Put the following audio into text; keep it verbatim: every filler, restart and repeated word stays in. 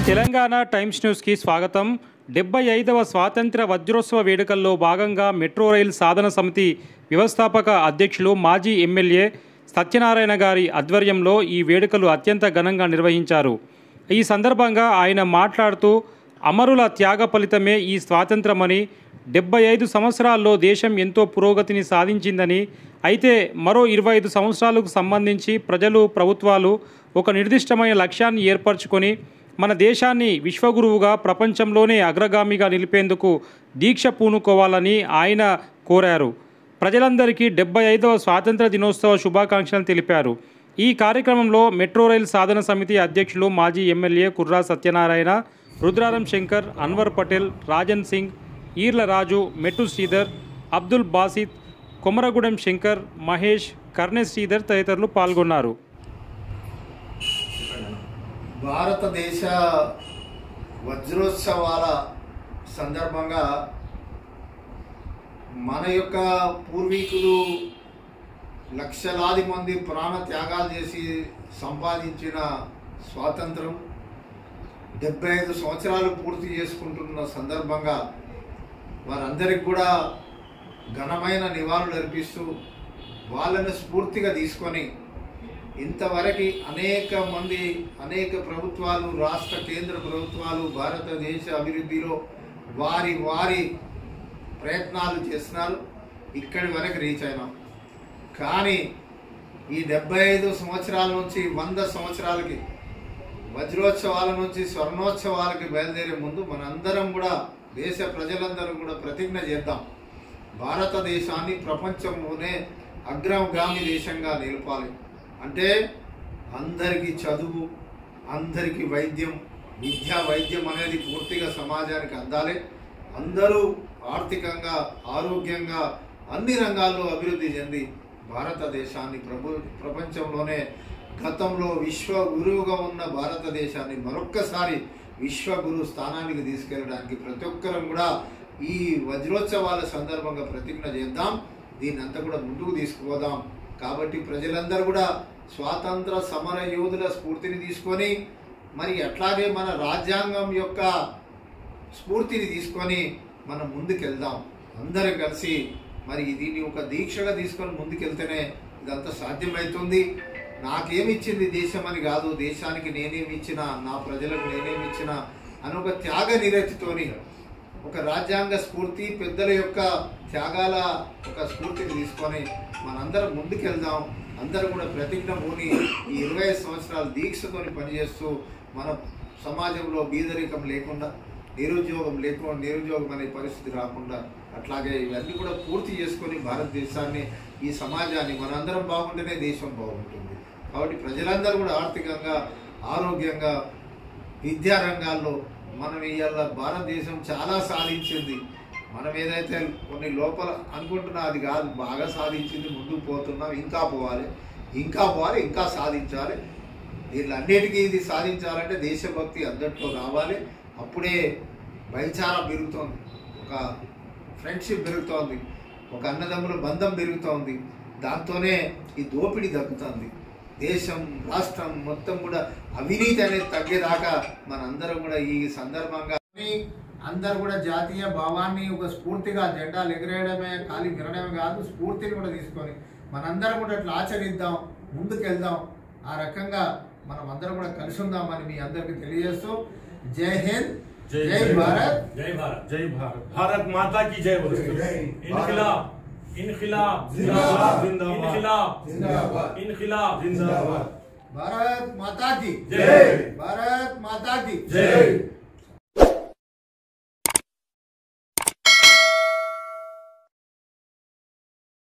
Telangana times news కి స్వాగతం। డెబ్బై ఐదవ స్వాతంత్ర వజ్రోత్సవ వేడుకల్లో భాగంగా మెట్రో రైల్ సాధన సమితి వ్యవస్థాపక అధ్యక్షులు మాజీ ఎమ్మెల్యే సత్యనారాయణ గారి ఆధ్వర్యంలో ఈ వేడుకలు అత్యంత ఘనంగా నిర్వహించారు। ఈ సందర్భంగా ఆయన మాట్లాడుతూ అమరుల త్యాగ ఫలితమే ఈ స్వాతంత్రమని, డెబ్బై ఐదు సంవత్సరాల్లో దేశం ఎంతో పురోగతిని సాధించిందని, అయితే మరో ఇరవై ఐదు సంవత్సరాలకు సంబంధించి ప్రజలు ప్రభుత్వాలు ఒక నిర్దిష్టమైన లక్ష్యాన్ని ఏర్పరచుకొని మన దేశాన్ని విశ్వగురువుగా ప్రపంచంలోనే అగ్రగామిగా నిలిపేందుకు దీక్ష పూనుకోవాలని ఆయన కోరారు। ప్రజలందరికీ డెబ్బై ఐదవ స్వాతంత్ర దినోత్సవ శుభాకాంక్షలు తెలిపారు। ఈ కార్యక్రమంలో మెట్రో రైల్ సాధన సమితి అధ్యక్షులు మాజీ ఎమ్మెల్యే కుర్రా సత్యనారాయణ, రుద్రారం శంకర్, అన్వర్ పటేల్, రాజన్ సింగ్, ఈర్ల రాజు, మెట్టు శ్రీధర్, అబ్దుల్ బాసిత్, కొమరగూడెం శంకర్, మహేష్, కర్ణె శ్రీధర్ తదితరులు పాల్గొన్నారు। భారతదేశ వజ్రోత్సవాల సందర్భంగా మన యొక్క పూర్వీకులు లక్షలాది మంది ప్రాణ త్యాగాలు చేసి సంపాదించిన స్వాతంత్రం డెబ్బై ఐదు సంవత్సరాలు పూర్తి చేసుకుంటున్న సందర్భంగా వారందరికి కూడా ఘనమైన నివాళులు అర్పిస్తూ వాళ్ళని స్ఫూర్తిగా తీసుకొని ఇంతవరకు అనేక మంది అనేక ప్రభుత్వాలు, రాష్ట్ర కేంద్ర ప్రభుత్వాలు భారతదేశ అభివృద్ధిలో వారి వారి ప్రయత్నాలు చేస్తున్నారు, ఇక్కడి వరకు రీచ్ అయినాం। కానీ ఈ డెబ్బై ఐదు సంవత్సరాల నుంచి వంద సంవత్సరాలకి వజ్రోత్సవాల నుంచి స్వర్ణోత్సవాలకి బయలుదేరే ముందు మనందరం కూడా, దేశ ప్రజలందరం కూడా ప్రతిజ్ఞ చేద్దాం, భారతదేశాన్ని ప్రపంచంలోనే అగ్రగామి దేశంగా నిలపాలి। అంటే అందరికీ చదువు, అందరికీ వైద్యం, విద్యా వైద్యం అనేది పూర్తిగా సమాజానికి అందాలి। అందరూ ఆర్థికంగా, ఆరోగ్యంగా అన్ని రంగాల్లో అభివృద్ధి చెంది భారతదేశాన్ని ప్రభు ప్రపంచంలోనే గతంలో విశ్వ గురువుగా ఉన్న భారతదేశాన్ని మరొక్కసారి విశ్వగురు స్థానానికి తీసుకెళ్ళడానికి ప్రతి ఒక్కరం కూడా ఈ వజ్రోత్సవాల సందర్భంగా ప్రతిజ్ఞ చేద్దాం, దీన్ని అంతా కూడా ముందుకు తీసుకుపోదాం। కాబట్టి ప్రజలందరూ కూడా స్వాతంత్ర సమర యోధుల స్ఫూర్తిని తీసుకొని, మరి అట్లాగే మన రాజ్యాంగం యొక్క స్ఫూర్తిని తీసుకొని మనం ముందుకెళ్దాం। అందరం కలిసి మరి దీన్ని ఒక దీక్షగా తీసుకొని ముందుకెళ్తేనే ఇదంతా సాధ్యమవుతుంది। నాకేమిచ్చింది దేశం అని కాదు, దేశానికి నేనేమి ఇచ్చినా, నా ప్రజలకు నేనేమి ఇచ్చినా అని ఒక త్యాగ నిరతితోని, ఒక రాజ్యాంగ స్ఫూర్తి, పెద్దల యొక్క త్యాగాల ఒక స్ఫూర్తిని తీసుకొని మనందరం ముందుకెళ్దాం। అందరూ కూడా ప్రతిజ్ఞ పూని ఈ ఇరవై ఐదు సంవత్సరాల దీక్షతోని పనిచేస్తూ మన సమాజంలో బీదరికం లేకుండా, నిరుద్యోగం లేకుండా, నిరుద్యోగం అనే పరిస్థితి రాకుండా, అట్లాగే ఇవన్నీ కూడా పూర్తి చేసుకొని భారతదేశాన్ని, ఈ సమాజాన్ని మనందరం బాగుంటేనే దేశం బాగుంటుంది। కాబట్టి ప్రజలందరూ కూడా ఆర్థికంగా, ఆరోగ్యంగా, విద్యారంగాల్లో మనం ఇవాళ భారతదేశం చాలా సాధించింది। మనం ఏదైతే కొన్ని లోపల అనుకుంటున్నా అది కాదు, బాగా సాధించింది, ముందుకు పోతున్నాం, ఇంకా పోవాలి, ఇంకా పోవాలి, ఇంకా సాధించాలి। వీళ్ళన్నిటికీ ఇది సాధించాలంటే దేశభక్తి అందరిలో రావాలి, అప్పుడే భాయిచారా పెరుగుతోంది, ఒక ఫ్రెండ్షిప్ పెరుగుతోంది, ఒక అన్నదమ్ముల బంధం పెరుగుతోంది, దాంతోనే ఈ దోపిడీ తగ్గుతుంది। దేశం, రాష్ట్రం మొత్తం కూడా అవినీతి అనేది తగ్గేదాకా మనందరం కూడా ఈ సందర్భంగా అందరూ కూడా జాతీయ భావాన్ని ఒక స్ఫూర్తిగా జెండాలు ఎగరేయడమే, ఖాళీ వినడమే కాదు, స్ఫూర్తిని కూడా తీసుకొని మనందరం కూడా అట్లా ఆచరిద్దాం, ముందుకెళ్దాం। ఆ రకంగా మనం అందరం కూడా కలిసి ఉందామని మీ అందరికీ తెలియజేస్తూ జై హింద్, జై భారత్, జై భారత్, జై భారత్, భారత్ మాతా की जय बोलो। इनकलाब, इनकलाब जिंदाबाद, इनकलाब जिंदाबाद, इनकलाब जिंदाबाद। भारत माता की जय, भारत माता की जय।